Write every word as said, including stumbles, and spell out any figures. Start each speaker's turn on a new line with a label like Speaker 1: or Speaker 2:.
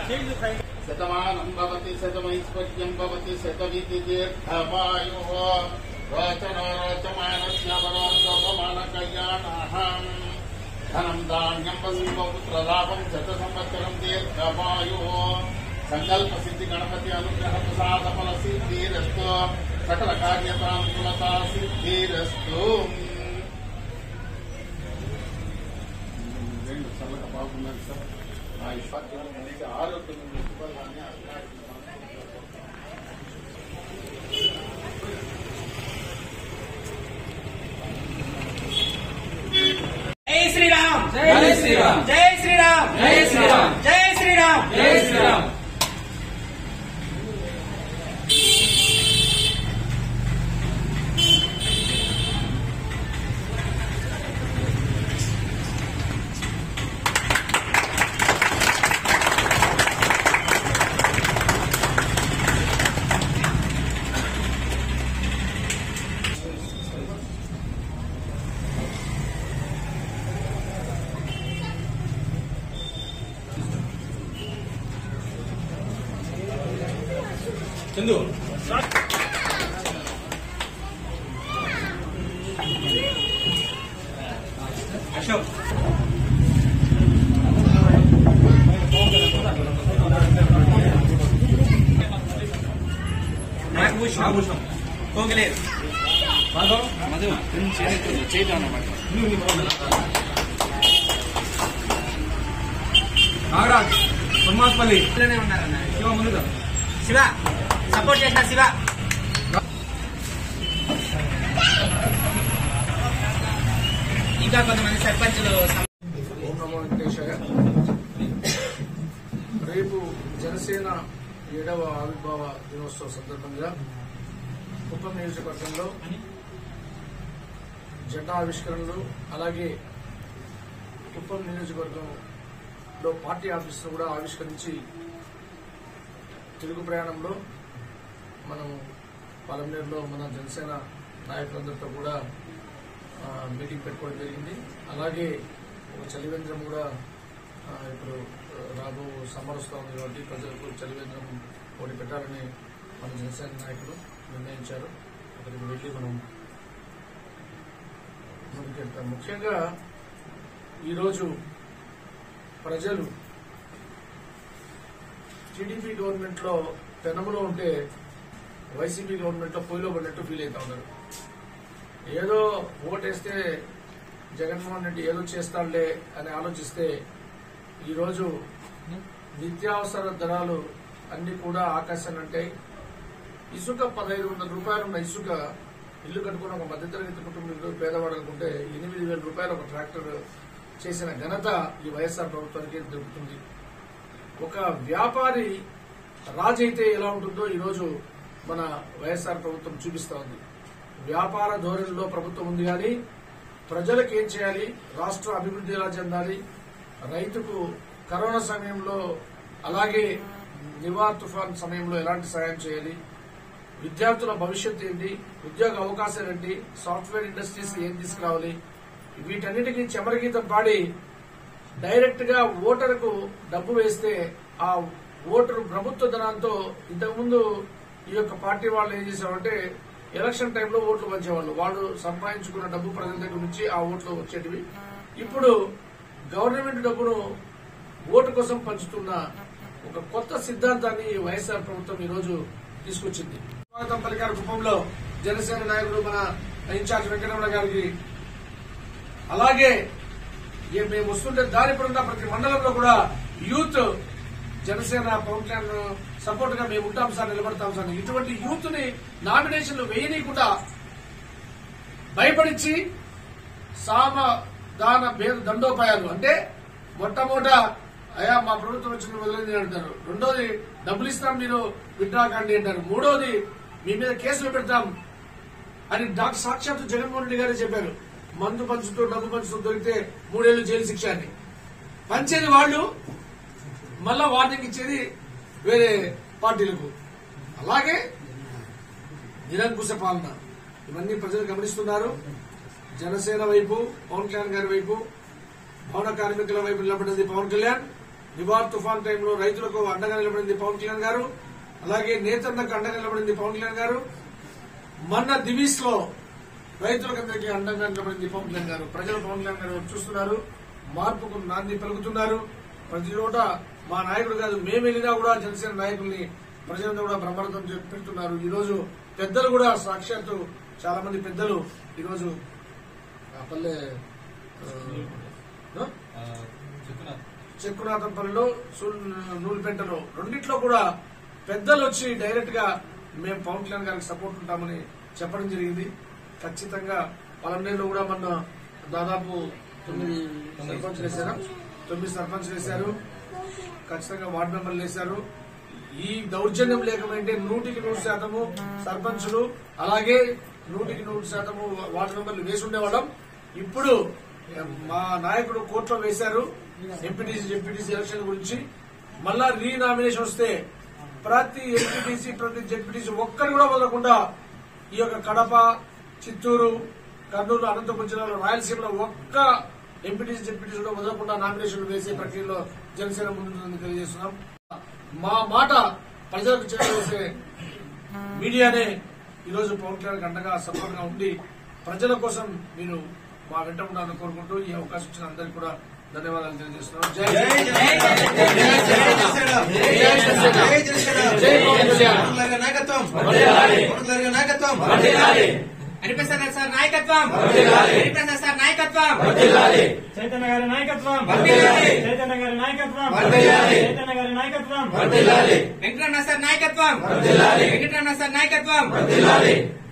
Speaker 1: శతమానం భవతి శతమైశ్వర్యం భవతి శతవిధి దీర్ఘమాయుః రోచనో రోచమానస్య వరోచోపమాన కళ్యాణాః ధనం ధాన్యం వసుపుత్రలాభం శత సంవత్సరం దీర్ఘమాయుః సంకల్ప సిద్ధి గణపతి అనుగ్రహ ప్రసాద ఫల సిద్ధిరస్తు సకల కార్యతానుకూలతా సిద్ధిరస్తు. చల్లగా బాగున్నది సార్. ఆ ఇష్టాన్ని ఆరోగ్యం
Speaker 2: జై శ్రీరామ్
Speaker 3: జై శ్రీరామ్
Speaker 2: జై శ్రీరామ్
Speaker 3: జై శ్రీరామ్
Speaker 2: జై శ్రీరామ్
Speaker 3: జై శ్రీరామ్.
Speaker 2: చందు అశోక్ నాగభూషణం కోగిలేరు మధు చేద్దాం
Speaker 3: నాగరాజ్ బ్రహ్మాస్పల్లి
Speaker 2: ఉన్నారన్న
Speaker 3: శివ ముందుగా
Speaker 2: శివ సపోర్ట్ చేసిన శివ. ఇంకా కొంతమంది సర్పంచులు.
Speaker 4: ఓం నమో వెంకటేశాయ. రేపు జనసేన ఏడవ ఆవిర్భావ దినోత్సవ సందర్భంగా కుప్పం నియోజకవర్గంలో జెండా ఆవిష్కరణలు, అలాగే కుప్పం నియోజకవర్గంలో పార్టీ ఆఫీసును కూడా ఆవిష్కరించి తెలుగు ప్రయాణంలో మనం పాలమనేరులో మన జనసేన నాయకులందరితో కూడా మీటింగ్ పెట్టుకోవడం జరిగింది. అలాగే ఒక చలివేంద్రం కూడా ఇప్పుడు రాబో సమ్మర్ వస్తూ ఉంది కాబట్టి ప్రజలకు చలివేంద్రం ఒకటి పెట్టాలని మన జనసేన నాయకులు నిర్ణయించారు. అక్కడికి వెళ్ళి మనం ముందుకెళ్తాం. ముఖ్యంగా ఈరోజు ప్రజలు టీడీపీ గవర్నమెంట్ లో పెనములో ఉంటే వైసీపీ గవర్నమెంట్ లో పొయ్యిలో పడినట్టు ఫీల్ అవుతా ఉన్నారు. ఏదో ఓటేస్తే జగన్మోహన్ రెడ్డి ఏదో చేస్తాడులే అని ఆలోచిస్తే ఈరోజు నిత్యావసర ధరలు అన్ని కూడా ఆకాశాన్ని అంటాయి. ఇసుక పదహైదు వందల రూపాయలు ఉన్న ఇసుక ఇల్లు కట్టుకున్న ఒక మధ్యతరగతి కుటుంబంలో పేదవాడనుకుంటే ఎనిమిది వేల రూపాయలు ఒక ట్రాక్టర్ చేసిన ఘనత ఈ వైఎస్ఆర్ ప్రభుత్వానికి దొరుకుతుంది. ఒక వ్యాపారి రాజు అయితే ఎలా ఉంటుందో ఈరోజు మన వైఎస్ఆర్ ప్రభుత్వం చూపిస్తా ఉంది. వ్యాపార ధోరణిలో ప్రభుత్వం ఉంది కానీ ప్రజలకు ఏం చేయాలి, రాష్ట్ర అభివృద్ధి ఎలా చెందాలి, రైతుకు కరోనా సమయంలో అలాగే నివార్ తుఫాన్ సమయంలో ఎలాంటి సాయం చేయాలి, విద్యార్థుల భవిష్యత్తు ఏంటి, ఉద్యోగ అవకాశాలు ఏంటి, సాఫ్ట్వేర్ ఇండస్ట్రీస్ ఏం తీసుకురావాలి, వీటన్నిటికీ చెమరగీతం పాడి డైరెక్ట్ గా ఓటరుకు డబ్బు వేస్తే ఆ ఓటరు ప్రభుత్వ ధనంతో ఇంతకుముందు ఈ యొక్క పార్టీ వాళ్ళు ఏం చేశారంటే ఎలక్షన్ టైంలో ఓట్లు పంచేవాళ్ళు. వాళ్ళు సంపాదించుకున్న డబ్బు ప్రజల దగ్గర నుంచి ఆ ఓట్లు వచ్చేటివి. ఇప్పుడు గవర్నమెంట్ డబ్బును ఓటు కోసం పంచుతున్న ఒక కొత్త సిద్ధాంతాన్ని వైఎస్ఆర్ ప్రభుత్వం ఈ రోజు తీసుకొచ్చింది. స్వాగతం పలికారు కుప్పంలో జనసేన నాయకుడు మన ఇన్ఛార్జ్ వెంకటరమణ గారికి. అలాగే మేము వస్తుంటే దారి పడున్న ప్రతి మండలంలో కూడా యూత్ జనసేన పవన్ కళ్యాణ్ సపోర్ట్ గా మేము ఉంటాం సార్, నిలబడతాం సార్. ఇటువంటి యూత్ ని నామినేషన్లు వేయనీయకుండా భయపడించి సామ దాన భేద దండోపాయాలు అంటే మొట్టమొదట అయా మా ప్రభుత్వం వచ్చిన వదిలేదని అంటారు, రెండోది డబ్బులు ఇస్తాం మీరు విత్డ్రా కాండి అంటారు, మూడోది మీ మీద కేసులు పెడతాం అని డాక్టర్ సాక్షాత్ జగన్మోహన్ రెడ్డి గారే చెప్పారు. మందు పంచుతూ డబ్బు పంచుతూ దొరికితే మూడేళ్లు జైలు శిక్ష అని పంచేది వాళ్ళు, మళ్ళా వార్నింగ్ ఇచ్చేది వేరే పార్టీలకు. అలాగే నిరంకుశ పాలన ఇవన్నీ ప్రజలు గమనిస్తున్నారు. జనసేన వైపు, పవన్ కళ్యాణ్ గారి వైపు, భవన కార్మికుల వైపు నిలబడ్డది పవన్ కళ్యాణ్, నివార్ తుఫాన్ టైంలో రైతులకు అండగా నిలబడింది పవన్ కళ్యాణ్ గారు. అలాగే నేతన్నకు అండగా నిలబడింది పవన్ కళ్యాణ్ గారు. మొన్న దివీస్ లో రైతులకందరికీ అండగా నిలబడింది పవన్ కళ్యాణ్ గారు. ప్రజలు పవన్ కళ్యాణ్ గారు చూస్తున్నారు, మార్పుకు నాంది పలుకుతున్నారు. ప్రతి చోట మా నాయకుడు కాదు, మేము వెళ్ళినా కూడా జనసేన నాయకుల్ని ప్రజలంతా కూడా బ్రహ్మాండం పెడుతున్నారు. ఈ రోజు పెద్దలు కూడా సాక్షాత్తు చాలా మంది పెద్దలు ఈ రోజు పల్లె చెక్కునాథంపల్లిలో నూలుపెంటలో రెండిట్లో కూడా పెద్దలు వచ్చి డైరెక్ట్ గా మేము పవన్ కళ్యాణ్ గారికి సపోర్ట్ ఉంటామని చెప్పడం జరిగింది. ఖచ్చితంగా పలమనేరులో కూడా మొన్న దాదాపు తొమ్మిది సర్పంచ్లు వేశారు తొమ్మిది సర్పంచ్లు వేశారు ఖచ్చితంగా వార్డు మెంబర్లు వేశారు. ఈ దౌర్జన్యం లేకపోతే నూటికి నూరు శాతము సర్పంచులు అలాగే నూటికి నూరు శాతము వార్డు మెంబర్లు వేసి ఉండేవాళ్ళం. ఇప్పుడు మా నాయకుడు కోర్టులో వేశారు ఎంపీటీసీ జెడ్పీటీసీ ఎలక్షన్ గురించి. మళ్ళా రీనామినేషన్ వస్తే ప్రతి ఎంపీటీసీ ప్రతి జెడ్పీటీసీ ఒక్కరు కూడా వదలకుండా ఈ యొక్క కడప, చిత్తూరు, కర్నూలు, అనంతపురం జిల్లాలో రాయలసీమలో ఒక్క ఎంపీటీసీ జెడ్పీటీసీ కూడా వదలకుండా నామినేషన్లు వేసే ప్రక్రియలో జనసేన ముందుందని తెలియజేస్తున్నాం. మా మాట ప్రజలకు చేరవేసే మీడియానే ఈరోజు పవన్ కళ్యాణ్ అండగా సపోర్ట్ గా ఉండి ప్రజల కోసం మీరు మా వెంట ఉండాలని కోరుకుంటూ ఈ అవకాశం ఇచ్చిన అందరికీ కూడా ధన్యవాదాలు తెలియజేస్తున్నాం. జై జై
Speaker 2: హరిప్రసాద్ సార్ నాయకత్వం, హరిప్రసాద్ సార్ నాయకత్వం,
Speaker 5: చైతన్య గారి నాయకత్వం, చైతన్య గారి నాయకత్వం, చైతన్య గారి నాయకత్వం,
Speaker 2: వెంకటరమణ సార్ నాయకత్వం, వెంకటరమణ సార్ నాయకత్వం.